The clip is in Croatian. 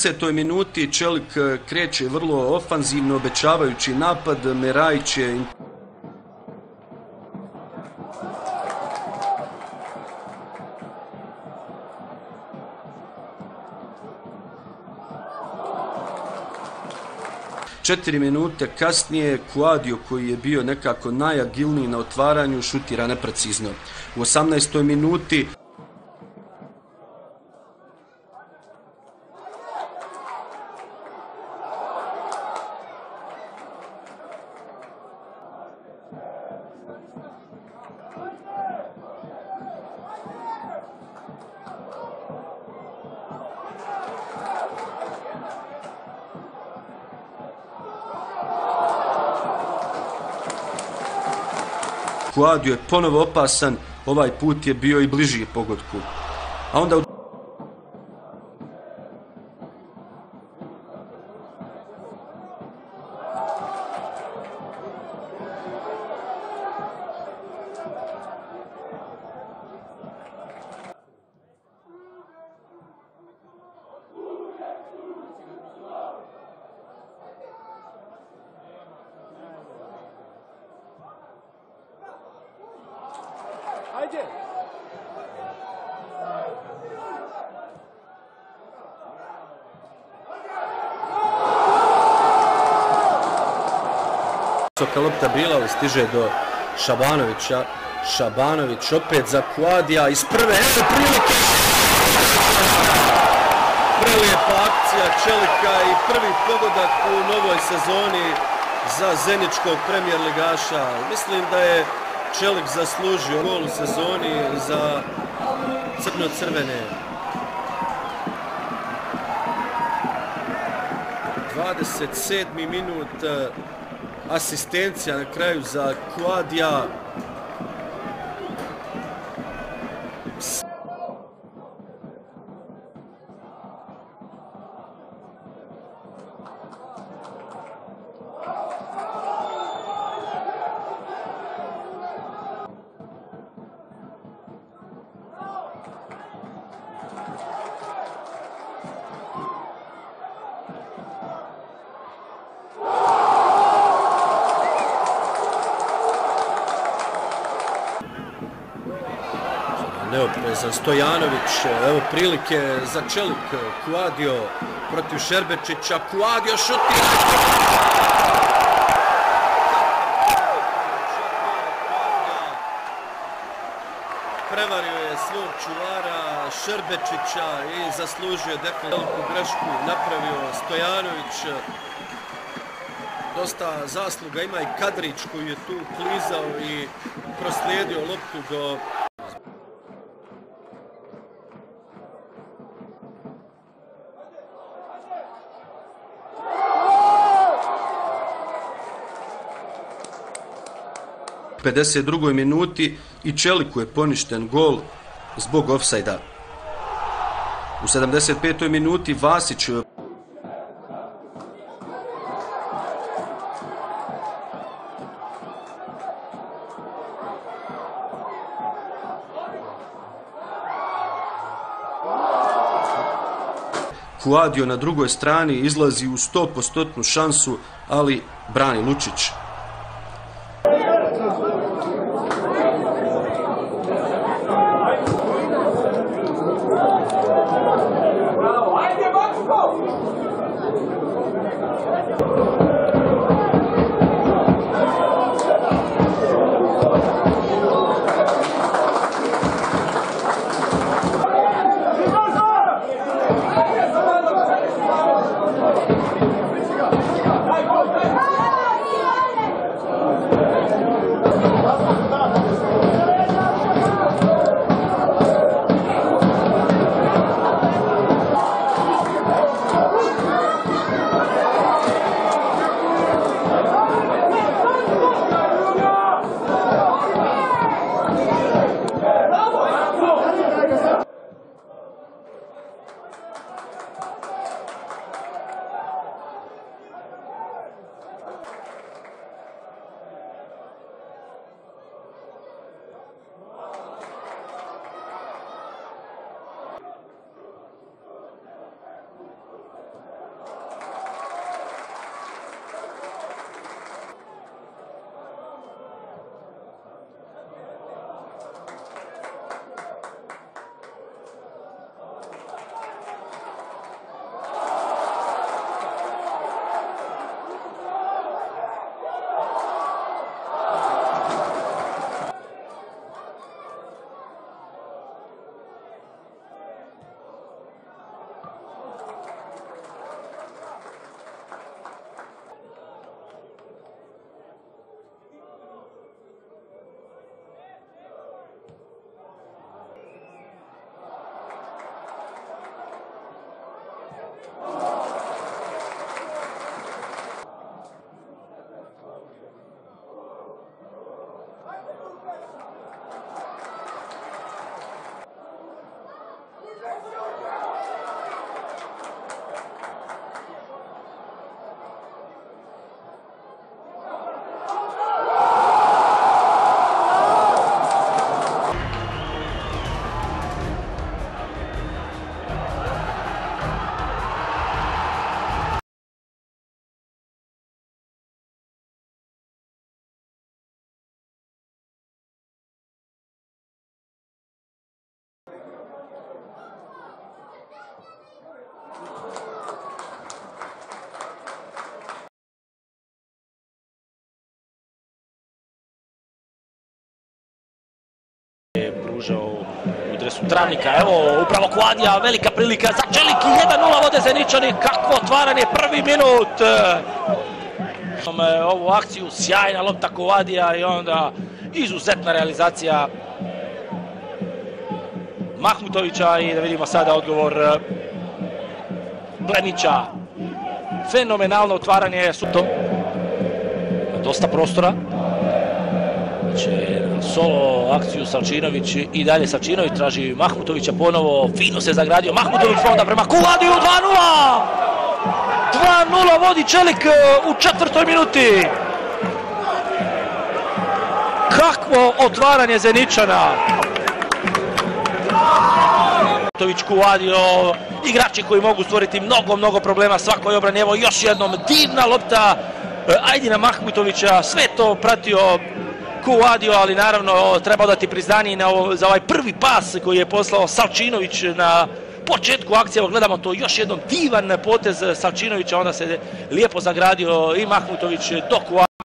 80. minuti Čelik kreće vrlo ofanzivno, obećavajući napad. Merajić je... Četiri minute kasnije Kouadio, koji je bio nekako najagilniji na otvaranju, šutira neprecizno. U 18. minuti Kouadio je ponovo opasan, ovaj put je bio i bliži pogodku. A onda Ajde! Visoka lopta bila, ali stiže do Šabanovića. Šabanović opet za Kouadia iz prve, evo prilike! Prelijepa akcija Čelika i prvi pogodak u novoj sezoni za zeničkog premijer ligaša. Mislim da je Čelik zaslužio gol u sezoni za crno-crvene. 27. minut, asistencija na kraju za Kouadia. Neoprezan Stojanović, evo prilike za Čelik. Kouadio protiv Šerbečića, Kouadio šutira! Prevario je svog čuvara Šerbečića i zaslužio definitivnu grešku, napravio Stojanović. Dosta zasluga ima i Kadrić koji je tu klizao i proslijedio loptu do... U 52. minuti i Čeliku je poništen gol zbog ofsajda. U 75. minuti Vasić Kouadio na drugoj strani izlazi u 100% šansu, ali brani Lučić. zaokružao u dresu Travnika. Evo, upravo Kuadija, velika prilika za Čelik i 1:0 vode Zeničani. Kakvo otvaranje, prvi minut. Ovu akciju, sjajna lopta Kuadija i onda izuzetna realizacija Mahmutovića i da vidimo sada odgovor Plemića. Fenomenalno otvaranje, dosta prostora. Solo akciju Salčinović i dalje Salčinović traži Mahmutovića ponovo, fino se zagradio Mahmutović onda prema Kuadiju, 2:0! 2:0 vodi Čelik u 4. minuti. Kakvo otvaranje Zeničana! Mahmutović, Kuadio, igrači koji mogu stvoriti mnogo problema svakoj obrani. Evo još jednom divna lopta Ajdina Mahmutovića, sve to pratio Kuadio, ali naravno treba dati priznanje za ovaj prvi pas koji je poslao Salčinović na početku akcije. Evo gledamo to, još jednom divan potez Salčinovića, onda se lijepo zagradio i Mahmutović do Kuadija.